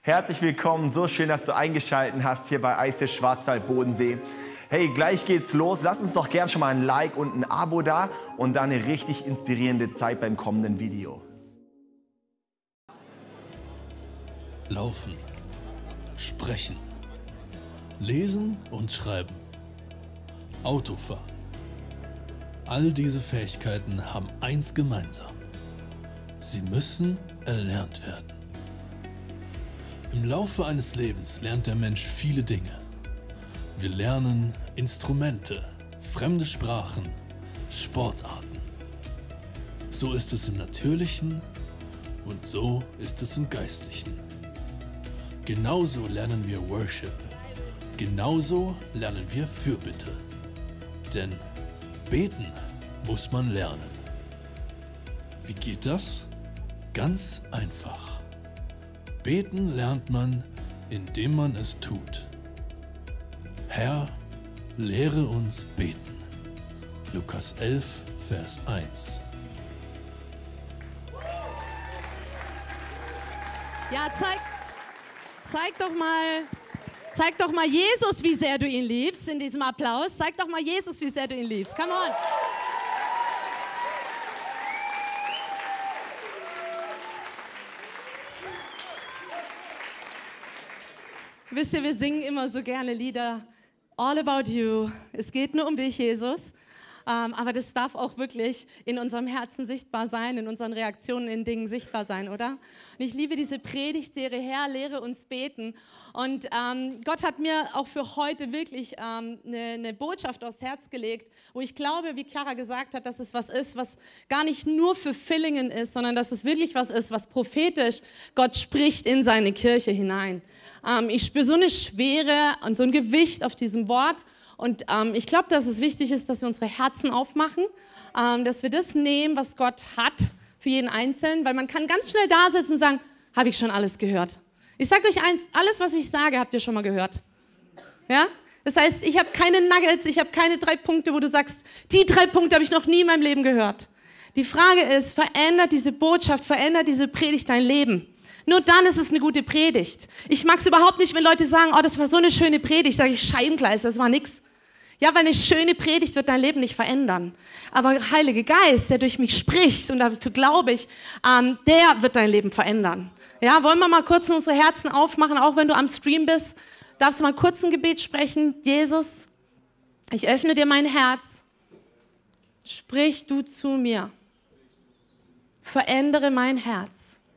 Herzlich willkommen, so schön, dass du eingeschaltet hast hier bei ICF Schwarzwald Bodensee. Hey, gleich geht's los. Lass uns doch gern schon mal ein Like und ein Abo da und dann eine richtig inspirierende Zeit beim kommenden Video. Laufen, sprechen, lesen und schreiben, Autofahren. All diese Fähigkeiten haben eins gemeinsam. Sie müssen erlernt werden. Im Laufe eines Lebens lernt der Mensch viele Dinge. Wir lernen Instrumente, fremde Sprachen, Sportarten. So ist es im Natürlichen und so ist es im Geistlichen. Genauso lernen wir Worship. Genauso lernen wir Fürbitte. Denn beten muss man lernen. Wie geht das? Ganz einfach. Beten lernt man, indem man es tut. Herr, lehre uns beten. Lukas 11, Vers 1. Ja, zeig doch mal Jesus, wie sehr du ihn liebst in diesem Applaus. Zeig doch mal Jesus, wie sehr du ihn liebst. Come on. Wisst ihr, wir singen immer so gerne Lieder, all about you. Es geht nur um dich, Jesus. Aber das darf auch wirklich in unserem Herzen sichtbar sein, in unseren Reaktionen in Dingen sichtbar sein, oder? Und ich liebe diese Predigtserie, Herr, lehre uns beten. Und Gott hat mir auch für heute wirklich eine Botschaft aufs Herz gelegt, wo ich glaube, wie Chiara gesagt hat, dass es was ist, was gar nicht nur für Villingen ist, sondern dass es wirklich was ist, was prophetisch Gott spricht in seine Kirche hinein. Ich spüre so eine Schwere und so ein Gewicht auf diesem Wort. Und ich glaube, dass es wichtig ist, dass wir unsere Herzen aufmachen, dass wir das nehmen, was Gott hat für jeden Einzelnen, weil man kann ganz schnell da sitzen und sagen, habe ich schon alles gehört. Ich sage euch eins, alles, was ich sage, habt ihr schon mal gehört. Ja? Das heißt, ich habe keine Nuggets, ich habe keine 3 Punkte, wo du sagst, die 3 Punkte habe ich noch nie in meinem Leben gehört. Die Frage ist, verändert diese Botschaft, verändert diese Predigt dein Leben? Nur dann ist es eine gute Predigt. Ich mag es überhaupt nicht, wenn Leute sagen, oh, das war so eine schöne Predigt. Sage ich, Scheibengleis, das war nix. Ja, weil eine schöne Predigt wird dein Leben nicht verändern. Aber der Heilige Geist, der durch mich spricht, und dafür glaube ich, der wird dein Leben verändern. Ja, wollen wir mal kurz unsere Herzen aufmachen, auch wenn du am Stream bist, darfst du mal kurz ein Gebet sprechen. Jesus, ich öffne dir mein Herz. Sprich du zu mir. Verändere mein Herz.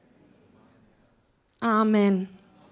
Amen.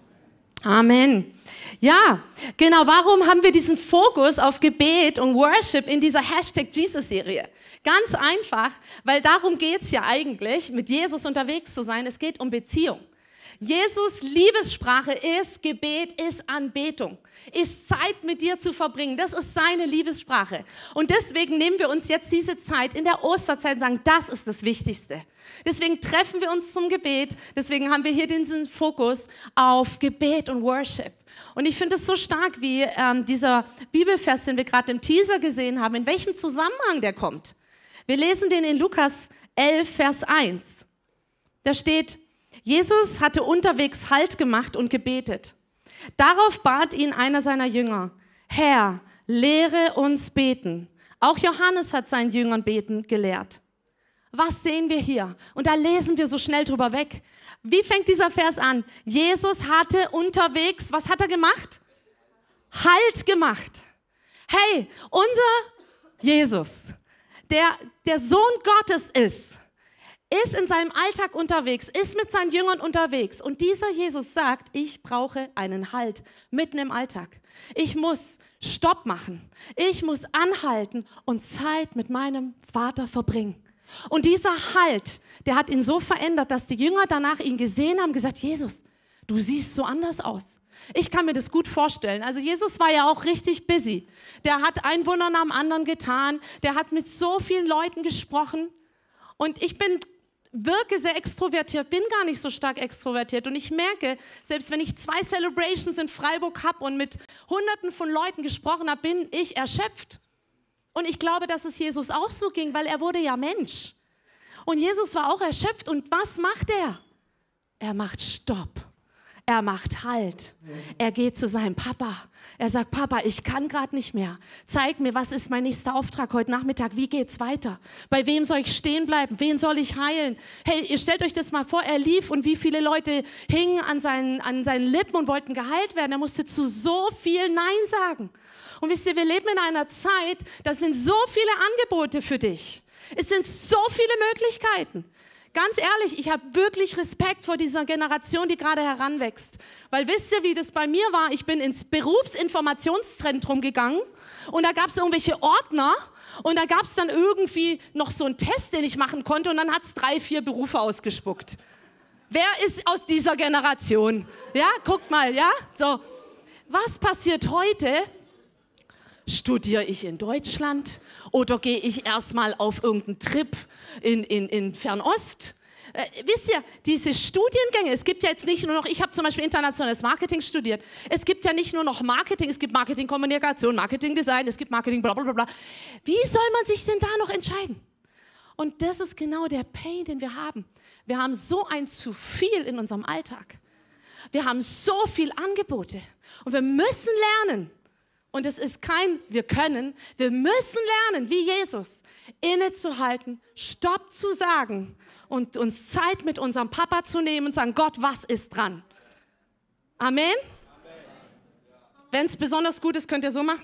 Amen. Ja, genau, warum haben wir diesen Fokus auf Gebet und Worship in dieser #Jesus-Serie? Ganz einfach, weil darum geht es ja eigentlich, mit Jesus unterwegs zu sein. Es geht um Beziehung. Jesus' Liebessprache ist Gebet, ist Anbetung, ist Zeit mit dir zu verbringen. Das ist seine Liebessprache. Und deswegen nehmen wir uns jetzt diese Zeit in der Osterzeit und sagen, das ist das Wichtigste. Deswegen treffen wir uns zum Gebet. Deswegen haben wir hier diesen Fokus auf Gebet und Worship. Und ich finde es so stark, wie dieser Bibelvers, den wir gerade im Teaser gesehen haben, in welchem Zusammenhang der kommt. Wir lesen den in Lukas 11, Vers 1. Da steht, Jesus hatte unterwegs Halt gemacht und gebetet. Darauf bat ihn einer seiner Jünger, Herr, lehre uns beten. Auch Johannes hat seinen Jüngern beten gelehrt. Was sehen wir hier? Und da lesen wir so schnell drüber weg. Wie fängt dieser Vers an? Jesus hatte unterwegs, was hat er gemacht? Halt gemacht. Hey, unser Jesus, der Sohn Gottes ist in seinem Alltag unterwegs, ist mit seinen Jüngern unterwegs. Und dieser Jesus sagt, ich brauche einen Halt mitten im Alltag. Ich muss Stopp machen. Ich muss anhalten und Zeit mit meinem Vater verbringen. Und dieser Halt, der hat ihn so verändert, dass die Jünger danach ihn gesehen haben, gesagt, Jesus, du siehst so anders aus. Ich kann mir das gut vorstellen. Also Jesus war ja auch richtig busy. Der hat ein Wunder nach dem anderen getan. Der hat mit so vielen Leuten gesprochen. Und ich wirke sehr extrovertiert, bin gar nicht so stark extrovertiert. Und ich merke, selbst wenn ich 2 Celebrations in Freiburg habe und mit Hunderten von Leuten gesprochen habe, bin ich erschöpft. Und ich glaube, dass es Jesus auch so ging, weil er wurde ja Mensch. Und Jesus war auch erschöpft. Und was macht er? Er macht Stopp. Er macht Halt. Er geht zu seinem Papa. Er sagt, Papa, ich kann gerade nicht mehr. Zeig mir, was ist mein nächster Auftrag heute Nachmittag? Wie geht's weiter? Bei wem soll ich stehen bleiben? Wen soll ich heilen? Hey, ihr stellt euch das mal vor, er lief und wie viele Leute hingen an seinen Lippen und wollten geheilt werden. Er musste zu so viel Nein sagen. Und wisst ihr, wir leben in einer Zeit, da sind so viele Angebote für dich. Es sind so viele Möglichkeiten. Ganz ehrlich, ich habe wirklich Respekt vor dieser Generation, die gerade heranwächst. Weil wisst ihr, wie das bei mir war? Ich bin ins Berufsinformationszentrum gegangen und da gab es irgendwelche Ordner und da gab es dann irgendwie noch so einen Test, den ich machen konnte und dann hat es 3, 4 Berufe ausgespuckt. Wer ist aus dieser Generation? Ja, guckt mal, ja? So, was passiert heute? Studiere ich in Deutschland oder gehe ich erstmal auf irgendeinen Trip in Fernost? Wisst ihr, diese Studiengänge, es gibt ja jetzt nicht nur noch, ich habe zum Beispiel internationales Marketing studiert, es gibt ja nicht nur noch Marketing, es gibt Marketing-Kommunikation, Marketing-Design, es gibt Marketing, bla bla bla bla. Wie soll man sich denn da noch entscheiden? Und das ist genau der Pain, den wir haben. Wir haben so ein zu viel in unserem Alltag. Wir haben so viel Angebote und wir müssen lernen. Und es ist kein wir können, wir müssen lernen, wie Jesus, innezuhalten, Stopp zu sagen und uns Zeit mit unserem Papa zu nehmen und sagen, Gott, was ist dran? Amen? Amen. Wenn es besonders gut ist, könnt ihr so machen?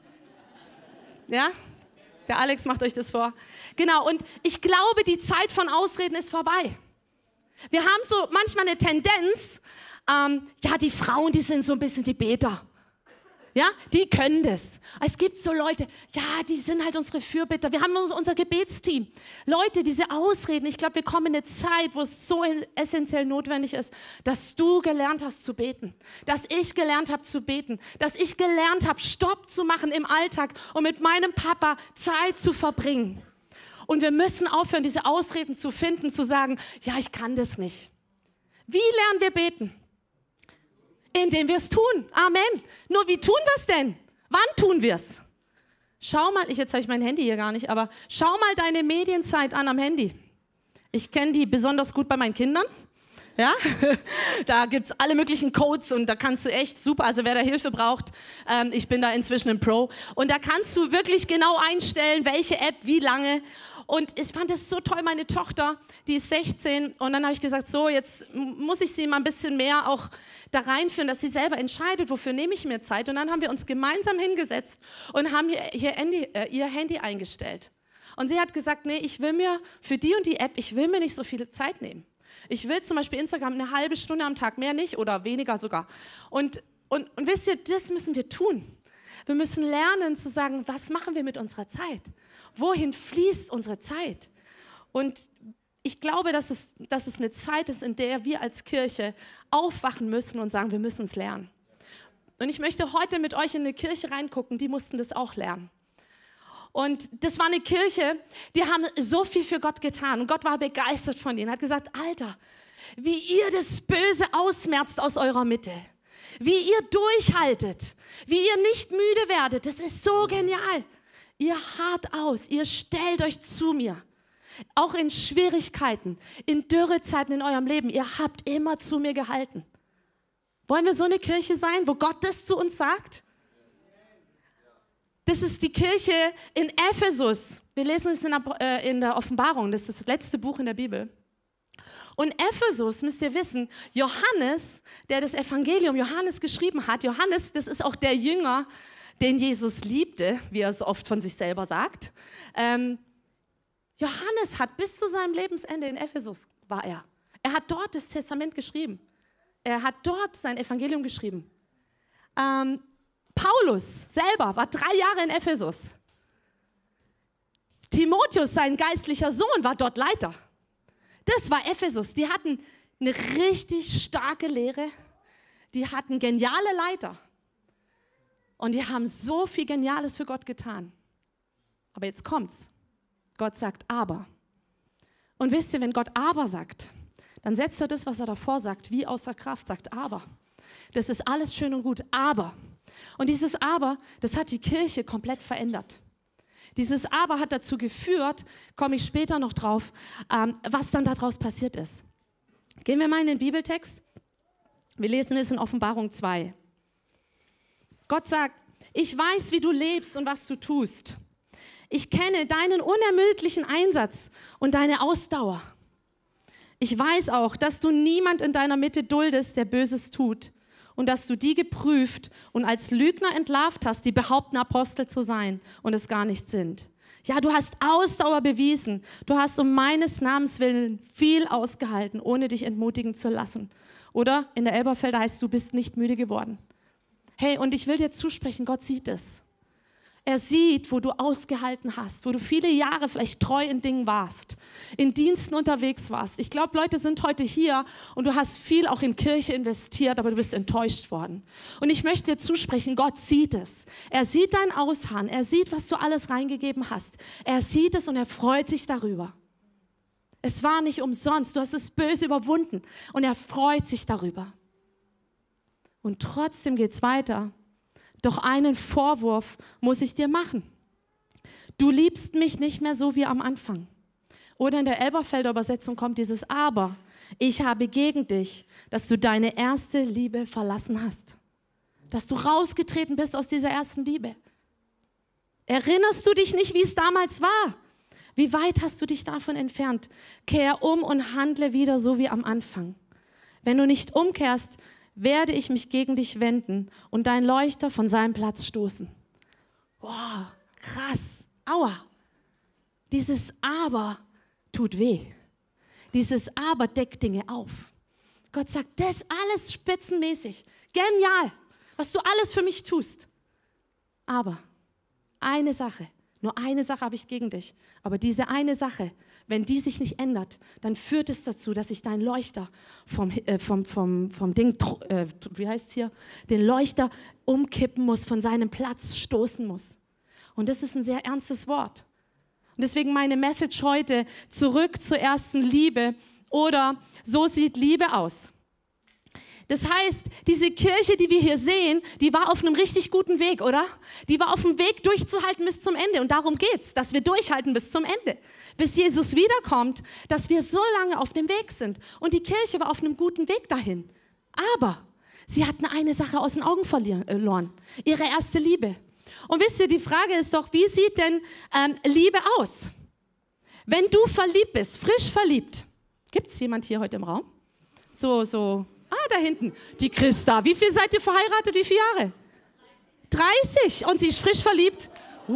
Ja? Der Alex macht euch das vor. Genau, und ich glaube, die Zeit von Ausreden ist vorbei. Wir haben so manchmal eine Tendenz, ja, die Frauen, die sind so ein bisschen die Beter. Ja, die können das. Es gibt so Leute, ja, die sind halt unsere Fürbitter. Wir haben unser Gebetsteam. Leute, diese Ausreden, ich glaube, wir kommen in eine Zeit, wo es so essentiell notwendig ist, dass du gelernt hast zu beten, dass ich gelernt habe zu beten, dass ich gelernt habe, Stopp zu machen im Alltag und mit meinem Papa Zeit zu verbringen. Und wir müssen aufhören, diese Ausreden zu finden, zu sagen, ja, ich kann das nicht. Wie lernen wir beten? Indem wir es tun. Amen. Nur wie tun wir es denn? Wann tun wir es? Schau mal, jetzt habe ich mein Handy hier gar nicht, aber schau mal deine Medienzeit an am Handy. Ich kenne die besonders gut bei meinen Kindern. Ja? Da gibt es alle möglichen Codes und da kannst du echt super, also wer da Hilfe braucht, ich bin da inzwischen ein Pro. Und da kannst du wirklich genau einstellen, welche App, wie lange. Und ich fand es so toll, meine Tochter, die ist 16 und dann habe ich gesagt, so jetzt muss ich sie mal ein bisschen mehr auch da reinführen, dass sie selber entscheidet, wofür nehme ich mir Zeit. Und dann haben wir uns gemeinsam hingesetzt und haben ihr Handy eingestellt. Und sie hat gesagt, nee, ich will mir für die und die App, ich will mir nicht so viel Zeit nehmen. Ich will zum Beispiel Instagram eine halbe Stunde am Tag, mehr nicht oder weniger sogar. Und wisst ihr, das müssen wir tun. Wir müssen lernen zu sagen, was machen wir mit unserer Zeit? Wohin fließt unsere Zeit? Und ich glaube, dass es eine Zeit ist, in der wir als Kirche aufwachen müssen und sagen, wir müssen es lernen. Und ich möchte heute mit euch in eine Kirche reingucken, die mussten das auch lernen. Und das war eine Kirche, die haben so viel für Gott getan. Und Gott war begeistert von ihnen. Er hat gesagt, Alter, wie ihr das Böse ausmerzt aus eurer Mitte. Wie ihr durchhaltet. Wie ihr nicht müde werdet. Das ist so genial. Ihr harrt aus, ihr stellt euch zu mir. Auch in Schwierigkeiten, in Dürrezeiten in eurem Leben. Ihr habt immer zu mir gehalten. Wollen wir so eine Kirche sein, wo Gott das zu uns sagt? Das ist die Kirche in Ephesus. Wir lesen es in der Offenbarung. Das ist das letzte Buch in der Bibel. Und Ephesus, müsst ihr wissen, Johannes, der das Evangelium Johannes geschrieben hat, Johannes, das ist auch der Jünger, den Jesus liebte, wie er es oft von sich selber sagt. Johannes hat bis zu seinem Lebensende in Ephesus war er. Er hat dort das Testament geschrieben. Er hat dort sein Evangelium geschrieben. Paulus selber war 3 Jahre in Ephesus. Timotheus, sein geistlicher Sohn, war dort Leiter. Das war Ephesus. Die hatten eine richtig starke Lehre. Die hatten geniale Leiter. Und die haben so viel Geniales für Gott getan. Aber jetzt kommt's. Gott sagt aber. Und wisst ihr, wenn Gott aber sagt, dann setzt er das, was er davor sagt, wie außer Kraft, sagt aber. Das ist alles schön und gut, aber. Und dieses aber, das hat die Kirche komplett verändert. Dieses aber hat dazu geführt, komme ich später noch drauf, was dann daraus passiert ist. Gehen wir mal in den Bibeltext. Wir lesen es in Offenbarung 2. Gott sagt, ich weiß, wie du lebst und was du tust. Ich kenne deinen unermüdlichen Einsatz und deine Ausdauer. Ich weiß auch, dass du niemand in deiner Mitte duldest, der Böses tut und dass du die geprüft und als Lügner entlarvt hast, die behaupten, Apostel zu sein und es gar nicht sind. Ja, du hast Ausdauer bewiesen. Du hast um meines Namens willen viel ausgehalten, ohne dich entmutigen zu lassen. Oder in der Elberfelder heißt, du bist nicht müde geworden. Hey, und ich will dir zusprechen, Gott sieht es. Er sieht, wo du ausgehalten hast, wo du viele Jahre vielleicht treu in Dingen warst, in Diensten unterwegs warst. Ich glaube, Leute sind heute hier und du hast viel auch in Kirche investiert, aber du bist enttäuscht worden. Und ich möchte dir zusprechen, Gott sieht es. Er sieht dein Ausharren, er sieht, was du alles reingegeben hast. Er sieht es und er freut sich darüber. Es war nicht umsonst, du hast das Böse überwunden und er freut sich darüber. Und trotzdem geht es weiter. Doch einen Vorwurf muss ich dir machen. Du liebst mich nicht mehr so wie am Anfang. Oder in der Elberfelder Übersetzung kommt dieses Aber. Ich habe gegen dich, dass du deine erste Liebe verlassen hast. Dass du rausgetreten bist aus dieser ersten Liebe. Erinnerst du dich nicht, wie es damals war? Wie weit hast du dich davon entfernt? Kehr um und handle wieder so wie am Anfang. Wenn du nicht umkehrst, werde ich mich gegen dich wenden und dein Leuchter von seinem Platz stoßen. Wow, krass, aua. Dieses Aber tut weh. Dieses Aber deckt Dinge auf. Gott sagt, das ist alles spitzenmäßig, genial, was du alles für mich tust. Aber eine Sache, nur eine Sache habe ich gegen dich. Aber diese eine Sache, wenn die sich nicht ändert, dann führt es dazu, dass ich deinen Leuchter vom Ding, wie heißt es hier, den Leuchter umkippen muss, von seinem Platz stoßen muss. Und das ist ein sehr ernstes Wort. Und deswegen meine Message heute, zurück zur ersten Liebe oder so sieht Liebe aus. Das heißt, diese Kirche, die wir hier sehen, die war auf einem richtig guten Weg, oder? Die war auf dem Weg, durchzuhalten bis zum Ende. Und darum geht's, dass wir durchhalten bis zum Ende. Bis Jesus wiederkommt, dass wir so lange auf dem Weg sind. Und die Kirche war auf einem guten Weg dahin. Aber sie hatten eine Sache aus den Augen verloren. Ihre erste Liebe. Und wisst ihr, die Frage ist doch, wie sieht denn Liebe aus? Wenn du verliebt bist, frisch verliebt. Gibt es jemand hier heute im Raum? Da hinten. Die Christa. Wie viel seid ihr verheiratet? Wie viele Jahre? 30. Und sie ist frisch verliebt.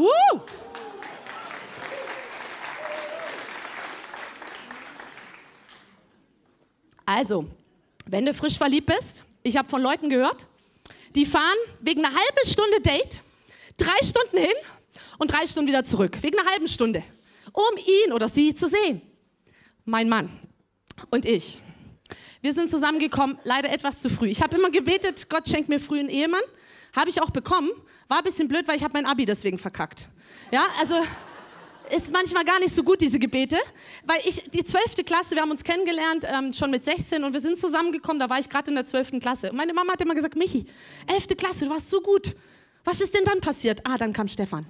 Also, wenn du frisch verliebt bist, ich habe von Leuten gehört, die fahren wegen einer halben Stunde Date 3 Stunden hin und 3 Stunden wieder zurück. Wegen einer halben Stunde. Um ihn oder sie zu sehen. Mein Mann und ich. Wir sind zusammengekommen, leider etwas zu früh. Ich habe immer gebetet, Gott schenkt mir früh einen Ehemann. Habe ich auch bekommen. War ein bisschen blöd, weil ich habe mein Abi deswegen verkackt. Ja, also ist manchmal gar nicht so gut, diese Gebete. Weil die 12. Klasse, wir haben uns kennengelernt, schon mit 16 und wir sind zusammengekommen, da war ich gerade in der 12. Klasse. Und meine Mama hat immer gesagt, Michi, 11. Klasse, du warst so gut. Was ist denn dann passiert? Dann kam Stefan.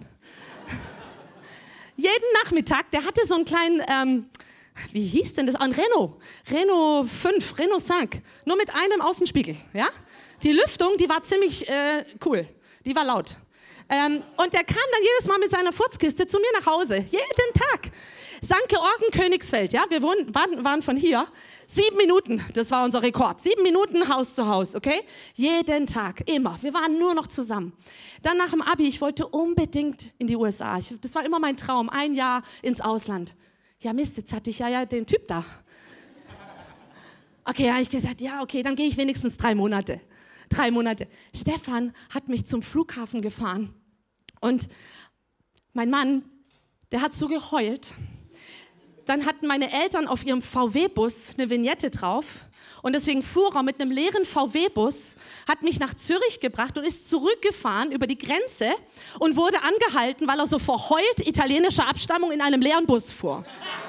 Jeden Nachmittag, der hatte so einen kleinen... wie hieß denn das? Ein Renault 5, Renault 5, nur mit einem Außenspiegel, ja? Die Lüftung, die war ziemlich cool, die war laut. Und der kam dann jedes Mal mit seiner Furzkiste zu mir nach Hause, jeden Tag. St. Georgen, Königsfeld, ja? Wir waren von hier 7 Minuten, das war unser Rekord, 7 Minuten Haus zu Haus, okay? Jeden Tag, immer, wir waren nur noch zusammen. Dann nach dem Abi, ich wollte unbedingt in die USA, das war immer mein Traum, 1 Jahr ins Ausland. Ja Mist, jetzt hatte ich ja den Typ da. Okay, habe ich gesagt, ja okay, dann gehe ich wenigstens 3 Monate. 3 Monate. Stefan hat mich zum Flughafen gefahren und mein Mann, der hat so geheult. Dann hatten meine Eltern auf ihrem VW-Bus eine Vignette drauf und deswegen fuhr er mit einem leeren VW-Bus, hat mich nach Zürich gebracht und ist zurückgefahren über die Grenze und wurde angehalten, weil er so verheult italienischer Abstammung in einem leeren Bus fuhr.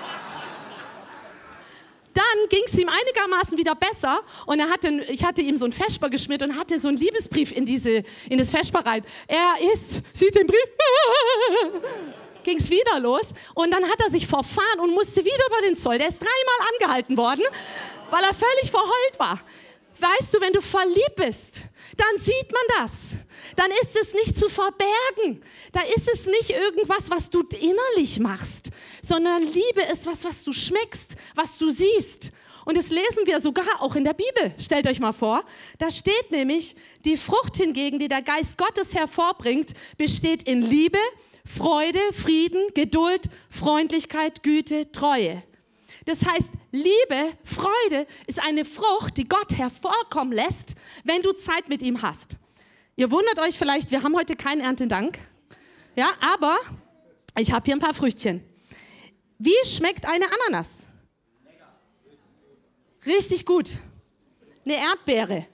Dann ging es ihm einigermaßen wieder besser und ich hatte ihm so ein Vesper geschmiert und hatte so einen Liebesbrief in das Vesper rein. Sieht den Brief, ging es wieder los und dann hat er sich verfahren und musste wieder über den Zoll. Der ist 3-mal angehalten worden, weil er völlig verheult war. weißt du, wenn du verliebt bist, dann sieht man das. Dann ist es nicht zu verbergen. Da ist es nicht irgendwas, was du innerlich machst, sondern Liebe ist was du schmeckst, was du siehst. Und das lesen wir sogar auch in der Bibel. Stellt euch mal vor, da steht nämlich, die Frucht hingegen, die der Geist Gottes hervorbringt, besteht in Liebe, Freude, Frieden, Geduld, Freundlichkeit, Güte, Treue. Das heißt, Liebe, Freude ist eine Frucht, die Gott hervorkommen lässt, wenn du Zeit mit ihm hast. Ihr wundert euch vielleicht, wir haben heute keinen Erntedank, ja, aber ich habe hier ein paar Früchtchen. Wie schmeckt eine Ananas? Richtig gut. Eine Erdbeere.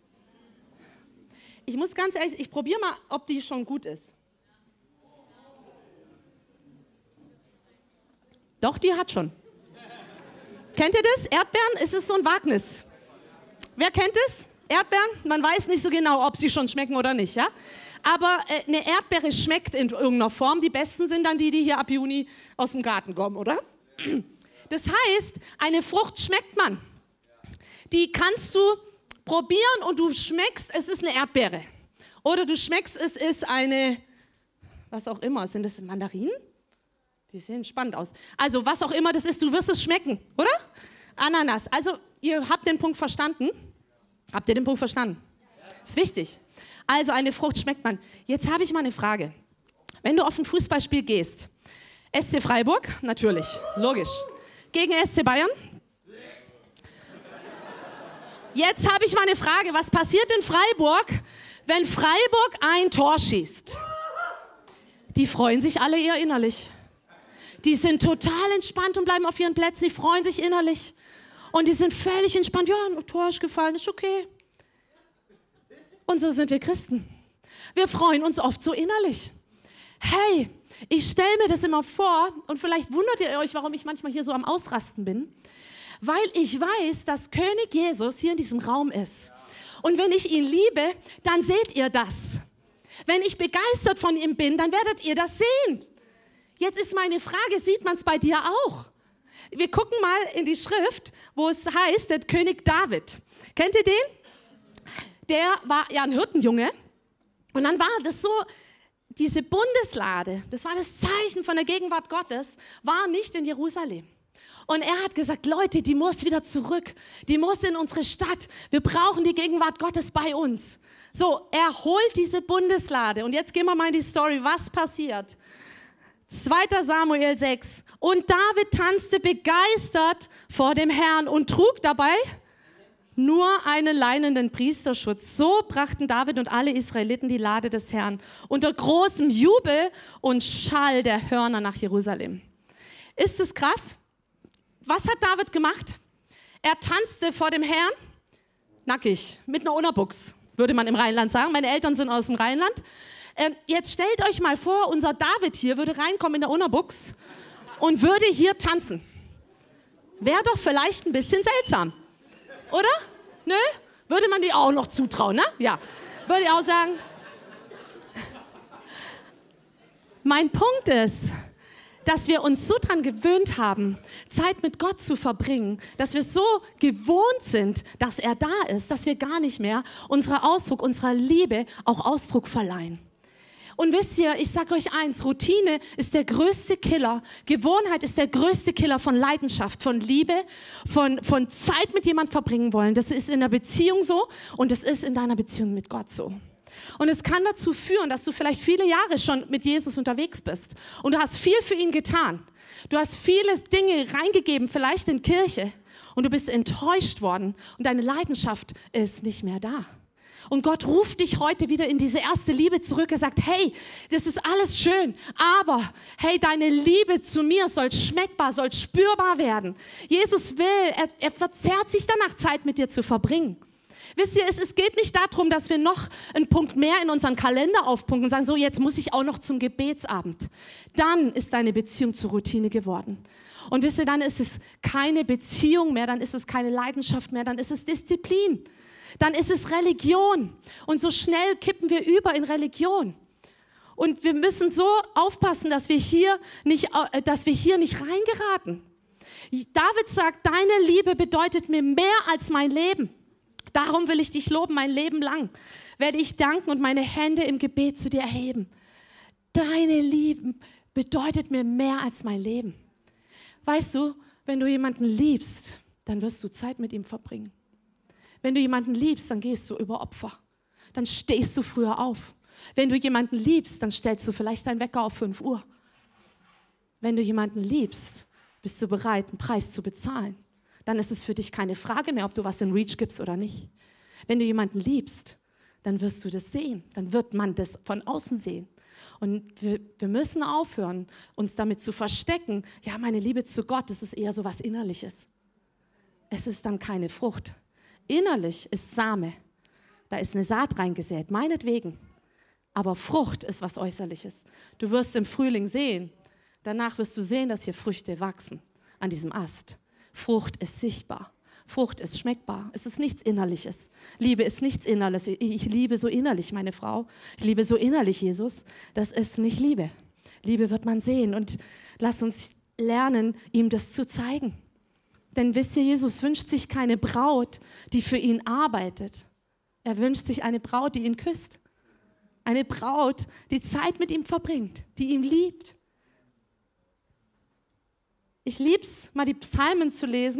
Ich muss ganz ehrlich, ich probiere mal, ob die schon gut ist. Doch, die hat schon. Kennt ihr das? Erdbeeren, ist es so ein Wagnis. Wer kennt es? Erdbeeren? Man weiß nicht so genau, ob sie schon schmecken oder nicht, ja? Aber eine Erdbeere schmeckt in irgendeiner Form. Die besten sind dann die hier ab Juni aus dem Garten kommen, oder? Das heißt, eine Frucht schmeckt man. Die kannst du probieren und du schmeckst, es ist eine Erdbeere. Oder du schmeckst, es ist eine, was auch immer, sind das Mandarinen? Die sehen spannend aus. Also was auch immer das ist, du wirst es schmecken, oder? Ananas. Also ihr habt den Punkt verstanden? Habt ihr den Punkt verstanden? Das ist wichtig. Also eine Frucht schmeckt man. Jetzt habe ich mal eine Frage. Wenn du auf ein Fußballspiel gehst, SC Freiburg, natürlich, logisch. Gegen SC Bayern? Jetzt habe ich mal eine Frage. Was passiert in Freiburg, wenn Freiburg ein Tor schießt? Die freuen sich alle eher innerlich. Die sind total entspannt und bleiben auf ihren Plätzen. Die freuen sich innerlich. Und die sind völlig entspannt. Ja, ein Tor ist gefallen, ist okay. Und so sind wir Christen. Wir freuen uns oft so innerlich. Hey, ich stelle mir das immer vor und vielleicht wundert ihr euch, warum ich manchmal hier so am Ausrasten bin. Weil ich weiß, dass König Jesus hier in diesem Raum ist. Und wenn ich ihn liebe, dann seht ihr das. Wenn ich begeistert von ihm bin, dann werdet ihr das sehen. Jetzt ist meine Frage, sieht man es bei dir auch? Wir gucken mal in die Schrift, wo es heißt, der König David. Kennt ihr den? Der war ja ein Hirtenjunge. Und dann war das so, diese Bundeslade, das war das Zeichen von der Gegenwart Gottes, war nicht in Jerusalem. Und er hat gesagt, Leute, die muss wieder zurück. Die muss in unsere Stadt. Wir brauchen die Gegenwart Gottes bei uns. So, er holt diese Bundeslade. Und jetzt gehen wir mal in die Story, was passiert. 2. Samuel 6. Und David tanzte begeistert vor dem Herrn und trug dabei nur einen leinenen Priesterschutz. So brachten David und alle Israeliten die Lade des Herrn unter großem Jubel und Schall der Hörner nach Jerusalem. Ist es krass? Was hat David gemacht? Er tanzte vor dem Herrn, nackig, mit einer Unterbuchs, würde man im Rheinland sagen. Meine Eltern sind aus dem Rheinland. Jetzt stellt euch mal vor, unser David hier würde reinkommen in der Unterbuchs und würde hier tanzen. Wäre doch vielleicht ein bisschen seltsam, oder? Nö? Würde man die auch noch zutrauen, ne? Ja, würde ich auch sagen. Mein Punkt ist, dass wir uns so dran gewöhnt haben, Zeit mit Gott zu verbringen, dass wir so gewohnt sind, dass er da ist, dass wir gar nicht mehr unserer Liebe auch Ausdruck verleihen. Und wisst ihr, ich sage euch eins, Routine ist der größte Killer, Gewohnheit ist der größte Killer von Leidenschaft, von Liebe, von Zeit mit jemandem verbringen wollen. Das ist in der Beziehung so und das ist in deiner Beziehung mit Gott so. Und es kann dazu führen, dass du vielleicht viele Jahre schon mit Jesus unterwegs bist und du hast viel für ihn getan. Du hast viele Dinge reingegeben, vielleicht in Kirche und du bist enttäuscht worden und deine Leidenschaft ist nicht mehr da. Und Gott ruft dich heute wieder in diese erste Liebe zurück. Er sagt, hey, das ist alles schön, aber hey, deine Liebe zu mir soll schmeckbar, soll spürbar werden. Jesus will, er verzehrt sich danach, Zeit mit dir zu verbringen. Wisst ihr, es geht nicht darum, dass wir noch einen Punkt mehr in unseren Kalender aufpunkten und sagen, so jetzt muss ich auch noch zum Gebetsabend. Dann ist deine Beziehung zur Routine geworden. Und wisst ihr, dann ist es keine Beziehung mehr, dann ist es keine Leidenschaft mehr, dann ist es Disziplin. Dann ist es Religion. Und so schnell kippen wir über in Religion. Und wir müssen so aufpassen, dass wir hier nicht reingeraten. David sagt, deine Liebe bedeutet mir mehr als mein Leben. Darum will ich dich loben, mein Leben lang werde ich danken und meine Hände im Gebet zu dir erheben. Deine Liebe bedeutet mir mehr als mein Leben. Weißt du, wenn du jemanden liebst, dann wirst du Zeit mit ihm verbringen. Wenn du jemanden liebst, dann gehst du über Opfer. Dann stehst du früher auf. Wenn du jemanden liebst, dann stellst du vielleicht deinen Wecker auf 5 Uhr. Wenn du jemanden liebst, bist du bereit, einen Preis zu bezahlen. Dann ist es für dich keine Frage mehr, ob du was in Reach gibst oder nicht. Wenn du jemanden liebst, dann wirst du das sehen. Dann wird man das von außen sehen. Und wir müssen aufhören, uns damit zu verstecken. Ja, meine Liebe zu Gott, das ist eher so was Innerliches. Es ist dann keine Frucht. Innerlich ist Same. Da ist eine Saat reingesät, meinetwegen. Aber Frucht ist was Äußerliches. Du wirst im Frühling sehen, danach wirst du sehen, dass hier Früchte wachsen an diesem Ast. Frucht ist sichtbar. Frucht ist schmeckbar. Es ist nichts Innerliches. Liebe ist nichts Innerliches. Ich liebe so innerlich meine Frau. Ich liebe so innerlich Jesus. Das ist nicht Liebe. Liebe wird man sehen. Und lass uns lernen, ihm das zu zeigen. Denn wisst ihr, Jesus wünscht sich keine Braut, die für ihn arbeitet. Er wünscht sich eine Braut, die ihn küsst. Eine Braut, die Zeit mit ihm verbringt, die ihn liebt. Ich liebe es, mal die Psalmen zu lesen,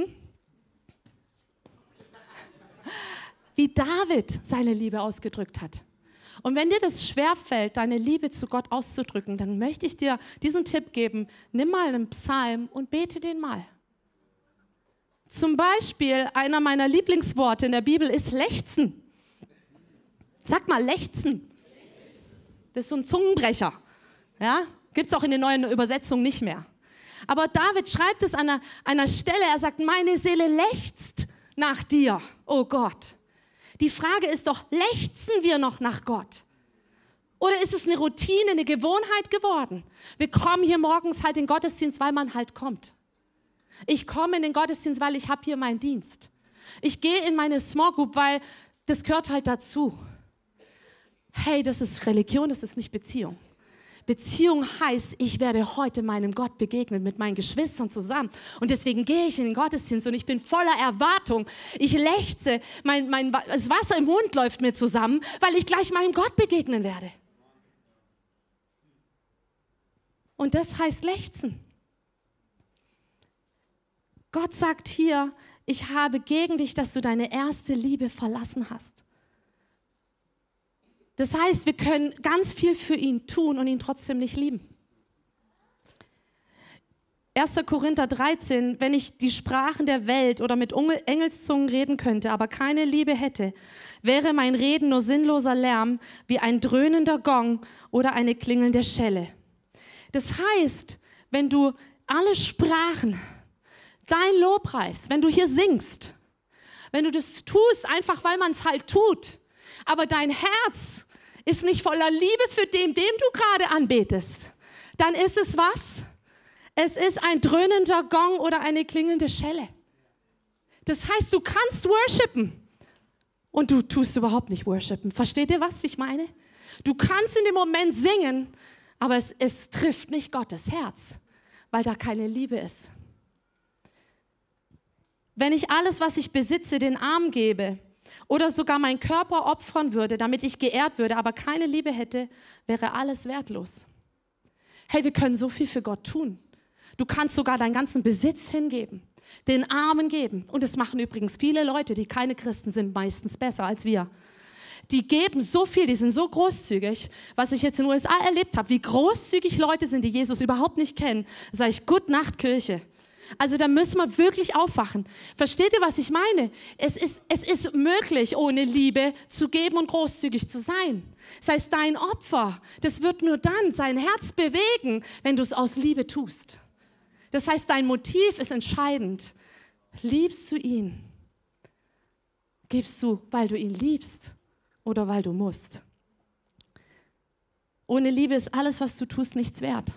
wie David seine Liebe ausgedrückt hat. Und wenn dir das schwerfällt, deine Liebe zu Gott auszudrücken, dann möchte ich dir diesen Tipp geben, nimm mal einen Psalm und bete den mal. Zum Beispiel, einer meiner Lieblingsworte in der Bibel ist lechzen. Sag mal, lechzen. Das ist so ein Zungenbrecher. Ja? Gibt es auch in den neuen Übersetzungen nicht mehr. Aber David schreibt es an einer Stelle, er sagt, meine Seele lechzt nach dir, oh Gott. Die Frage ist doch, lechzen wir noch nach Gott? Oder ist es eine Routine, eine Gewohnheit geworden? Wir kommen hier morgens halt in den Gottesdienst, weil man halt kommt. Ich komme in den Gottesdienst, weil ich habe hier meinen Dienst. Ich gehe in meine Small Group, weil das gehört halt dazu. Hey, das ist Religion, das ist nicht Beziehung. Beziehung heißt, ich werde heute meinem Gott begegnen mit meinen Geschwistern zusammen. Und deswegen gehe ich in den Gottesdienst und ich bin voller Erwartung. Ich lechze, das Wasser im Mund läuft mir zusammen, weil ich gleich meinem Gott begegnen werde. Und das heißt lechzen. Gott sagt hier, ich habe gegen dich, dass du deine erste Liebe verlassen hast. Das heißt, wir können ganz viel für ihn tun und ihn trotzdem nicht lieben. 1. Korinther 13, wenn ich die Sprachen der Welt oder mit Engelszungen reden könnte, aber keine Liebe hätte, wäre mein Reden nur sinnloser Lärm wie ein dröhnender Gong oder eine klingelnde Schelle. Das heißt, wenn du alle Sprachen, dein Lobpreis, wenn du hier singst, wenn du das tust, einfach weil man es halt tut, aber dein Herz ist nicht voller Liebe für den du gerade anbetest, dann ist es was? Es ist ein dröhnender Gong oder eine klingende Schelle. Das heißt, du kannst worshipen und du tust überhaupt nicht worshipen. Versteht ihr, was ich meine? Du kannst in dem Moment singen, aber es trifft nicht Gottes Herz, weil da keine Liebe ist. Wenn ich alles, was ich besitze, den Armen gebe, oder sogar meinen Körper opfern würde, damit ich geehrt würde, aber keine Liebe hätte, wäre alles wertlos. Hey, wir können so viel für Gott tun. Du kannst sogar deinen ganzen Besitz hingeben, den Armen geben. Und das machen übrigens viele Leute, die keine Christen sind, meistens besser als wir. Die geben so viel, die sind so großzügig, was ich jetzt in den USA erlebt habe, wie großzügig Leute sind, die Jesus überhaupt nicht kennen. Da sage ich, Gute Nacht, Kirche. Also da müssen wir wirklich aufwachen. Versteht ihr, was ich meine? Es ist möglich, ohne Liebe zu geben und großzügig zu sein. Das heißt, dein Opfer, das wird nur dann sein Herz bewegen, wenn du es aus Liebe tust. Das heißt, dein Motiv ist entscheidend. Liebst du ihn? Gibst du, weil du ihn liebst oder weil du musst? Ohne Liebe ist alles, was du tust, nichts wert.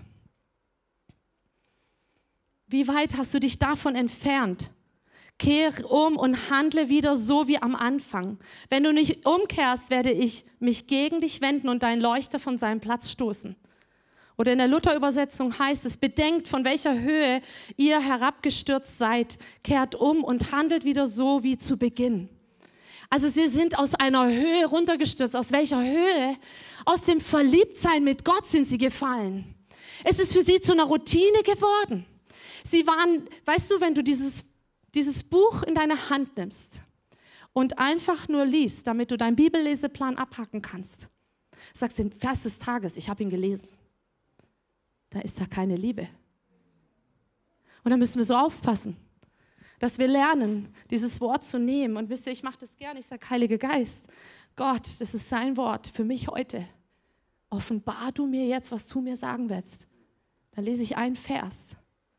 Wie weit hast du dich davon entfernt? Kehre um und handle wieder so wie am Anfang. Wenn du nicht umkehrst, werde ich mich gegen dich wenden und deinen Leuchter von seinem Platz stoßen. Oder in der Luther-Übersetzung heißt es, bedenkt, von welcher Höhe ihr herabgestürzt seid, kehrt um und handelt wieder so wie zu Beginn. Also sie sind aus einer Höhe runtergestürzt. Aus welcher Höhe? Aus dem Verliebtsein mit Gott sind sie gefallen. Es ist für sie zu einer Routine geworden. Sie waren, weißt du, wenn du dieses Buch in deine Hand nimmst und einfach nur liest, damit du deinen Bibelleseplan abhaken kannst, sagst den Vers des Tages, ich habe ihn gelesen. Da ist da keine Liebe. Und da müssen wir so aufpassen, dass wir lernen, dieses Wort zu nehmen. Und wisst ihr, ich mache das gerne, ich sage, Heiliger Geist, Gott, das ist sein Wort für mich heute. Offenbar du mir jetzt, was du mir sagen willst. Dann lese ich einen Vers.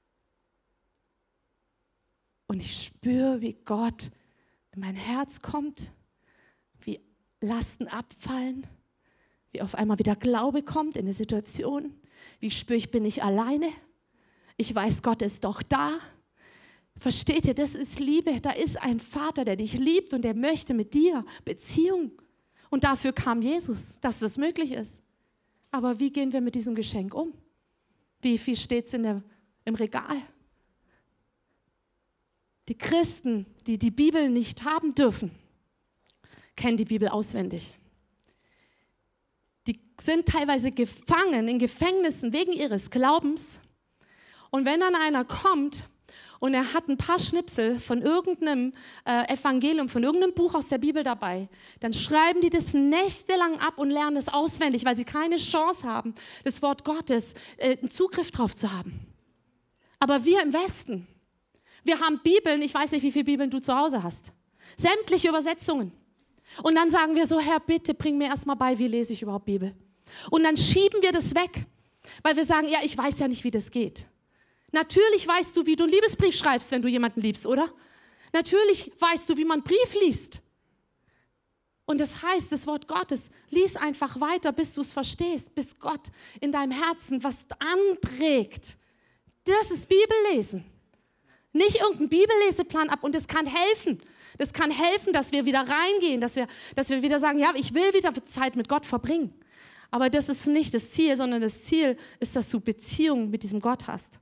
Und ich spüre, wie Gott in mein Herz kommt, wie Lasten abfallen, wie auf einmal wieder Glaube kommt in eine Situation, wie ich spüre, ich bin nicht alleine. Ich weiß, Gott ist doch da. Versteht ihr, das ist Liebe. Da ist ein Vater, der dich liebt und der möchte mit dir Beziehung. Und dafür kam Jesus, dass das möglich ist. Aber wie gehen wir mit diesem Geschenk um? Wie viel steht es im Regal? Die Christen, die die Bibel nicht haben dürfen, kennen die Bibel auswendig. Die sind teilweise gefangen in Gefängnissen wegen ihres Glaubens. Und wenn dann einer kommt und er hat ein paar Schnipsel von irgendeinem Evangelium, von irgendeinem Buch aus der Bibel dabei, dann schreiben die das nächtelang ab und lernen es auswendig, weil sie keine Chance haben, das Wort Gottes, einen Zugriff drauf zu haben. Aber wir im Westen, wir haben Bibeln, ich weiß nicht, wie viele Bibeln du zu Hause hast, sämtliche Übersetzungen. Und dann sagen wir so, Herr, bitte bring mir erstmal bei, wie lese ich überhaupt Bibel? Und dann schieben wir das weg, weil wir sagen, ja, ich weiß ja nicht, wie das geht. Natürlich weißt du, wie du einen Liebesbrief schreibst, wenn du jemanden liebst, oder? Natürlich weißt du, wie man einen Brief liest. Und das heißt, das Wort Gottes, lies einfach weiter, bis du es verstehst, bis Gott in deinem Herzen was anträgt. Das ist Bibellesen. Nicht irgendein Bibelleseplan ab. Und das kann helfen. Das kann helfen, dass wir wieder reingehen, dass wir wieder sagen, ja, ich will wieder Zeit mit Gott verbringen. Aber das ist nicht das Ziel, sondern das Ziel ist, dass du Beziehung mit diesem Gott hast.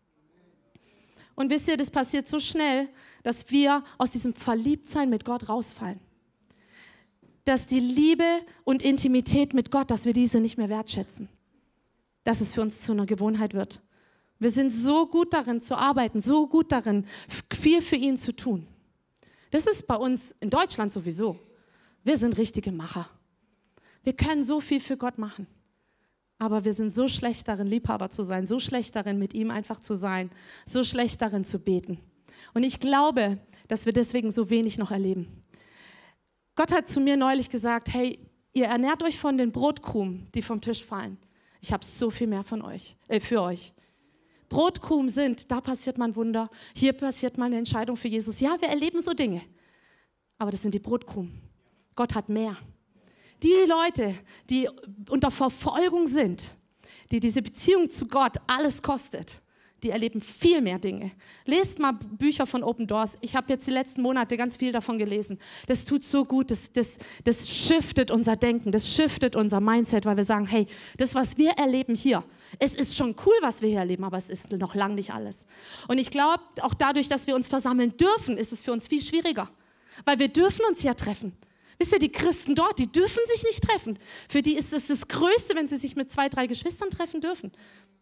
Und wisst ihr, das passiert so schnell, dass wir aus diesem Verliebtsein mit Gott rausfallen. Dass die Liebe und Intimität mit Gott, dass wir diese nicht mehr wertschätzen. Dass es für uns zu einer Gewohnheit wird. Wir sind so gut darin zu arbeiten, so gut darin, viel für ihn zu tun. Das ist bei uns in Deutschland sowieso. Wir sind richtige Macher. Wir können so viel für Gott machen. Aber wir sind so schlecht darin, Liebhaber zu sein, so schlecht darin, mit ihm einfach zu sein, so schlecht darin zu beten. Und ich glaube, dass wir deswegen so wenig noch erleben. Gott hat zu mir neulich gesagt, hey, ihr ernährt euch von den Brotkrumen, die vom Tisch fallen. Ich habe so viel mehr für euch. Brotkrumen sind, da passiert mal ein Wunder, hier passiert mal eine Entscheidung für Jesus. Ja, wir erleben so Dinge, aber das sind die Brotkrumen. Gott hat mehr. Die Leute, die unter Verfolgung sind, die diese Beziehung zu Gott alles kostet, die erleben viel mehr Dinge. Lest mal Bücher von Open Doors. Ich habe jetzt die letzten Monate ganz viel davon gelesen. Das tut so gut, das shiftet unser Denken, das shiftet unser Mindset, weil wir sagen, hey, das, was wir erleben hier, es ist schon cool, was wir hier erleben, aber es ist noch lange nicht alles. Und ich glaube, auch dadurch, dass wir uns versammeln dürfen, ist es für uns viel schwieriger, weil wir dürfen uns ja treffen. Wisst ihr, die Christen dort, die dürfen sich nicht treffen. Für die ist es das Größte, wenn sie sich mit 2, 3 Geschwistern treffen dürfen.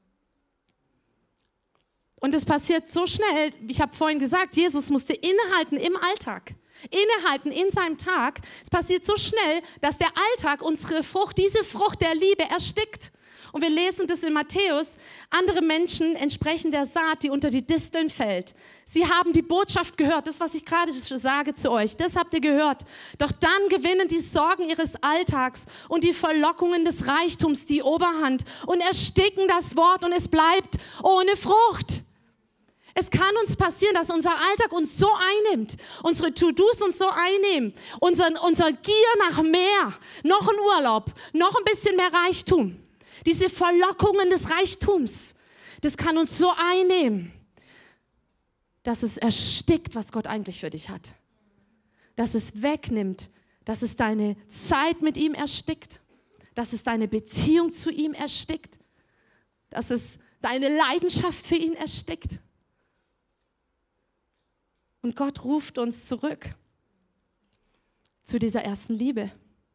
Und es passiert so schnell, ich habe vorhin gesagt, Jesus musste innehalten im Alltag, innehalten in seinem Tag. Es passiert so schnell, dass der Alltag unsere Frucht, diese Frucht der Liebe erstickt. Und wir lesen das in Matthäus, andere Menschen entsprechen der Saat, die unter die Disteln fällt. Sie haben die Botschaft gehört, das, was ich gerade sage zu euch, das habt ihr gehört. Doch dann gewinnen die Sorgen ihres Alltags und die Verlockungen des Reichtums die Oberhand und ersticken das Wort und es bleibt ohne Frucht. Es kann uns passieren, dass unser Alltag uns so einnimmt, unsere To-Dos uns so einnehmen, unser Gier nach mehr, noch ein Urlaub, noch ein bisschen mehr Reichtum. Diese Verlockungen des Reichtums, das kann uns so einnehmen, dass es erstickt, was Gott eigentlich für dich hat. Dass es wegnimmt, dass es deine Zeit mit ihm erstickt, dass es deine Beziehung zu ihm erstickt, dass es deine Leidenschaft für ihn erstickt. Und Gott ruft uns zurück zu dieser ersten Liebe?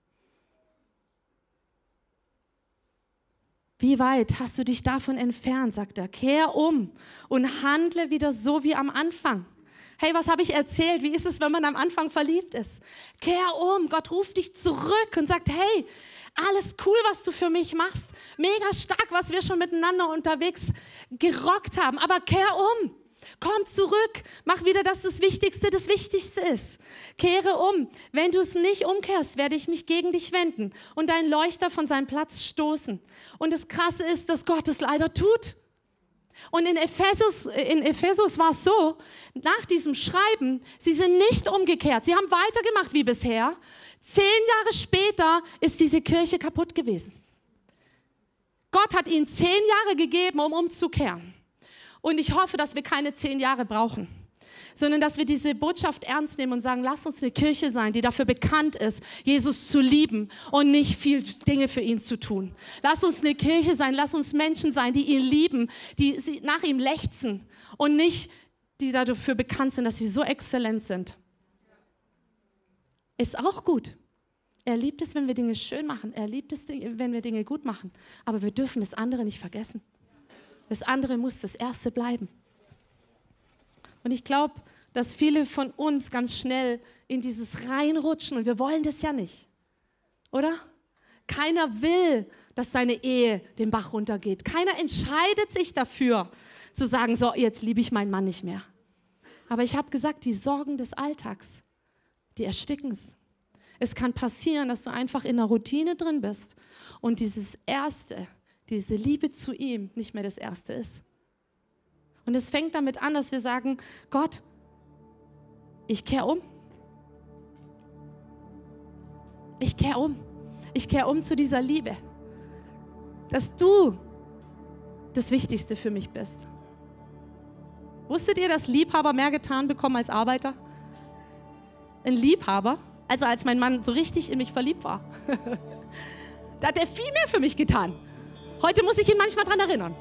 Wie weit hast du dich davon entfernt, sagt er. Kehr um und handle wieder so wie am Anfang. Hey, was habe ich erzählt? Wie ist es, wenn man am Anfang verliebt ist? Kehr um, Gott ruft dich zurück und sagt, hey, alles cool, was du für mich machst. Mega stark, was wir schon miteinander unterwegs gerockt haben. Aber kehr um. Komm zurück, mach wieder, dass das Wichtigste ist. Kehre um. Wenn du es nicht umkehrst, werde ich mich gegen dich wenden und deinen Leuchter von seinem Platz stoßen. Und das Krasse ist, dass Gott es leider tut. Und in Ephesus war es so, nach diesem Schreiben, sie sind nicht umgekehrt. Sie haben weitergemacht wie bisher. 10 Jahre später ist diese Kirche kaputt gewesen. Gott hat ihnen 10 Jahre gegeben, um umzukehren. Und ich hoffe, dass wir keine 10 Jahre brauchen, sondern dass wir diese Botschaft ernst nehmen und sagen, lass uns eine Kirche sein, die dafür bekannt ist, Jesus zu lieben und nicht viel Dinge für ihn zu tun. Lass uns eine Kirche sein, lass uns Menschen sein, die ihn lieben, die nach ihm lechzen und nicht, die dafür bekannt sind, dass sie so exzellent sind. Ist auch gut. Er liebt es, wenn wir Dinge schön machen. Er liebt es, wenn wir Dinge gut machen. Aber wir dürfen das andere nicht vergessen. Das andere muss das Erste bleiben. Und ich glaube, dass viele von uns ganz schnell in dieses reinrutschen und wir wollen das ja nicht, oder? Keiner will, dass seine Ehe den Bach runtergeht. Keiner entscheidet sich dafür, zu sagen, so, jetzt liebe ich meinen Mann nicht mehr. Aber ich habe gesagt, die Sorgen des Alltags, die ersticken es. Es kann passieren, dass du einfach in einer Routine drin bist und dieses Erste, diese Liebe zu ihm nicht mehr das Erste ist. Und es fängt damit an, dass wir sagen, Gott, ich kehre um. Ich kehre um. Ich kehre um zu dieser Liebe. Dass du das Wichtigste für mich bist. Wusstet ihr, dass Liebhaber mehr getan bekommen als Arbeiter? Ein Liebhaber, also als mein Mann so richtig in mich verliebt war, da hat er viel mehr für mich getan. Heute muss ich ihn manchmal daran erinnern.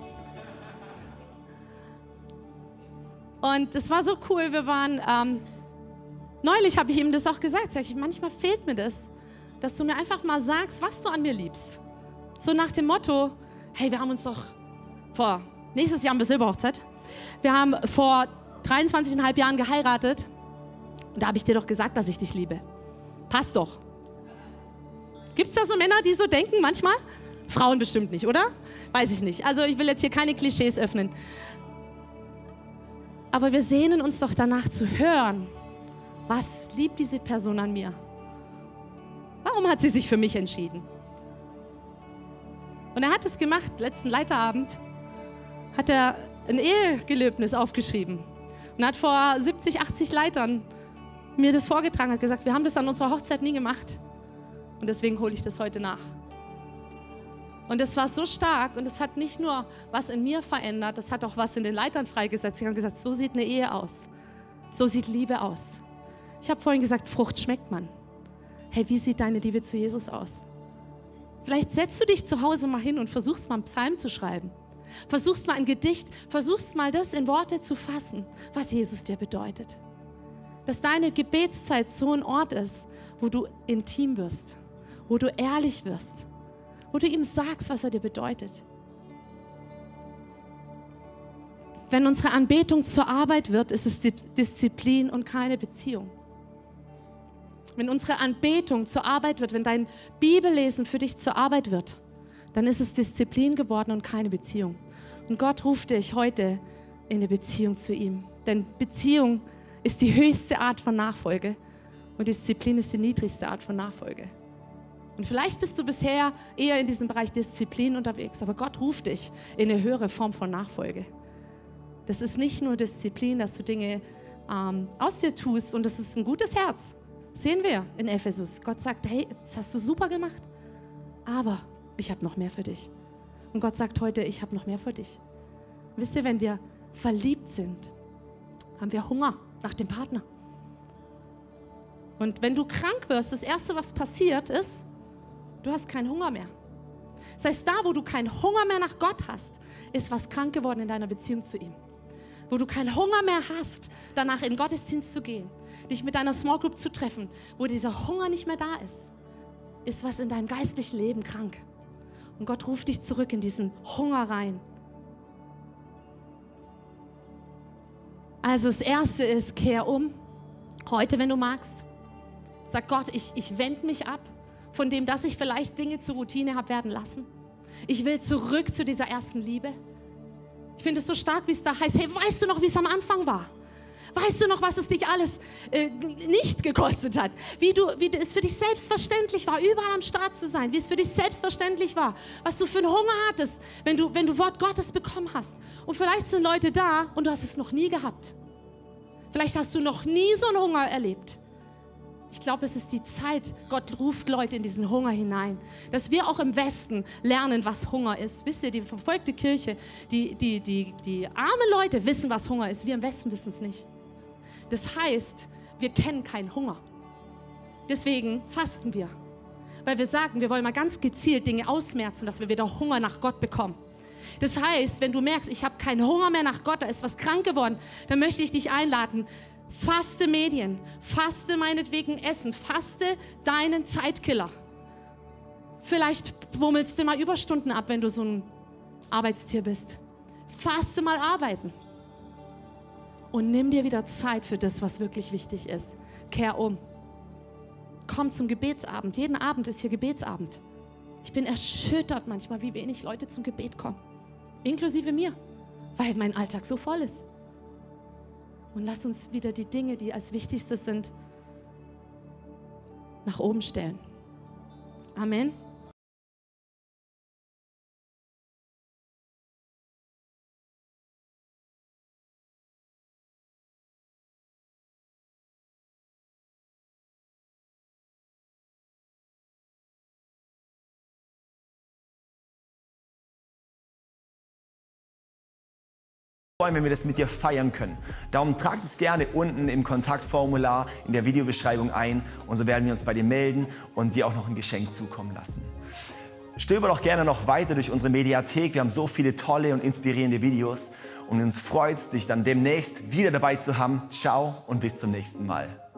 Und es war so cool, wir waren, neulich habe ich ihm das auch gesagt, sag ich, manchmal fehlt mir das, dass du mir einfach mal sagst, was du an mir liebst. So nach dem Motto, hey, wir haben uns doch nächstes Jahr haben wir Silberhochzeit, wir haben vor 23,5 Jahren geheiratet und da habe ich dir doch gesagt, dass ich dich liebe. Passt doch. Gibt es da so Männer, die so denken manchmal? Frauen bestimmt nicht, oder? Weiß ich nicht. Also ich will jetzt hier keine Klischees öffnen. Aber wir sehnen uns doch danach zu hören, was liebt diese Person an mir? Warum hat sie sich für mich entschieden? Und er hat es gemacht, letzten Leiterabend hat er ein Ehegelöbnis aufgeschrieben und hat vor 70, 80 Leitern mir das vorgetragen, hat gesagt, wir haben das an unserer Hochzeit nie gemacht und deswegen hole ich das heute nach. Und es war so stark und es hat nicht nur was in mir verändert, es hat auch was in den Leitern freigesetzt. Sie haben gesagt, so sieht eine Ehe aus. So sieht Liebe aus. Ich habe vorhin gesagt, Frucht schmeckt man. Hey, wie sieht deine Liebe zu Jesus aus? Vielleicht setzt du dich zu Hause mal hin und versuchst mal einen Psalm zu schreiben. Versuchst mal ein Gedicht, versuchst mal das in Worte zu fassen, was Jesus dir bedeutet. Dass deine Gebetszeit so ein Ort ist, wo du intim wirst, wo du ehrlich wirst, wo du ihm sagst, was er dir bedeutet. Wenn unsere Anbetung zur Arbeit wird, ist es Disziplin und keine Beziehung. Wenn unsere Anbetung zur Arbeit wird, wenn dein Bibellesen für dich zur Arbeit wird, dann ist es Disziplin geworden und keine Beziehung. Und Gott ruft dich heute in eine Beziehung zu ihm. Denn Beziehung ist die höchste Art von Nachfolge und Disziplin ist die niedrigste Art von Nachfolge. Und vielleicht bist du bisher eher in diesem Bereich Disziplin unterwegs, aber Gott ruft dich in eine höhere Form von Nachfolge. Das ist nicht nur Disziplin, dass du Dinge aus dir tust und das ist ein gutes Herz. Sehen wir in Ephesus. Gott sagt, hey, das hast du super gemacht, aber ich habe noch mehr für dich. Und Gott sagt heute, ich habe noch mehr für dich. Wisst ihr, wenn wir verliebt sind, haben wir Hunger nach dem Partner. Und wenn du krank wirst, das Erste, was passiert ist, du hast keinen Hunger mehr. Das heißt, da, wo du keinen Hunger mehr nach Gott hast, ist was krank geworden in deiner Beziehung zu ihm. Wo du keinen Hunger mehr hast, danach in den Gottesdienst zu gehen, dich mit deiner Small Group zu treffen, wo dieser Hunger nicht mehr da ist, ist was in deinem geistlichen Leben krank. Und Gott ruft dich zurück in diesen Hunger rein. Also das Erste ist, kehr um. Heute, wenn du magst. Sag Gott, ich wende mich ab von dem, dass ich vielleicht Dinge zur Routine habe werden lassen. Ich will zurück zu dieser ersten Liebe. Ich finde es so stark, wie es da heißt, hey, weißt du noch, wie es am Anfang war? Weißt du noch, was es dich alles nicht gekostet hat? Wie es für dich selbstverständlich war, überall am Start zu sein. Wie es für dich selbstverständlich war, was du für einen Hunger hattest, wenn du Wort Gottes bekommen hast. Und vielleicht sind Leute da und du hast es noch nie gehabt. Vielleicht hast du noch nie so einen Hunger erlebt. Ich glaube, es ist die Zeit, Gott ruft Leute in diesen Hunger hinein. Dass wir auch im Westen lernen, was Hunger ist. Wisst ihr, die verfolgte Kirche, die armen Leute wissen, was Hunger ist. Wir im Westen wissen es nicht. Das heißt, wir kennen keinen Hunger. Deswegen fasten wir. Weil wir sagen, wir wollen mal ganz gezielt Dinge ausmerzen, dass wir wieder Hunger nach Gott bekommen. Das heißt, wenn du merkst, ich habe keinen Hunger mehr nach Gott, da ist was krank geworden, dann möchte ich dich einladen, faste Medien, faste meinetwegen Essen, faste deinen Zeitkiller. Vielleicht wummelst du mal Überstunden ab, wenn du so ein Arbeitstier bist. Faste mal arbeiten. Und nimm dir wieder Zeit für das, was wirklich wichtig ist. Kehr um. Komm zum Gebetsabend. Jeden Abend ist hier Gebetsabend. Ich bin erschüttert manchmal, wie wenig Leute zum Gebet kommen. Inklusive mir, weil mein Alltag so voll ist. Und lass uns wieder die Dinge, die als wichtigstes sind, nach oben stellen. Amen. Wenn wir das mit dir feiern können. Darum tragt es gerne unten im Kontaktformular in der Videobeschreibung ein und so werden wir uns bei dir melden und dir auch noch ein Geschenk zukommen lassen. Stöber doch gerne noch weiter durch unsere Mediathek. Wir haben so viele tolle und inspirierende Videos und uns freut es, dich dann demnächst wieder dabei zu haben. Ciao und bis zum nächsten Mal.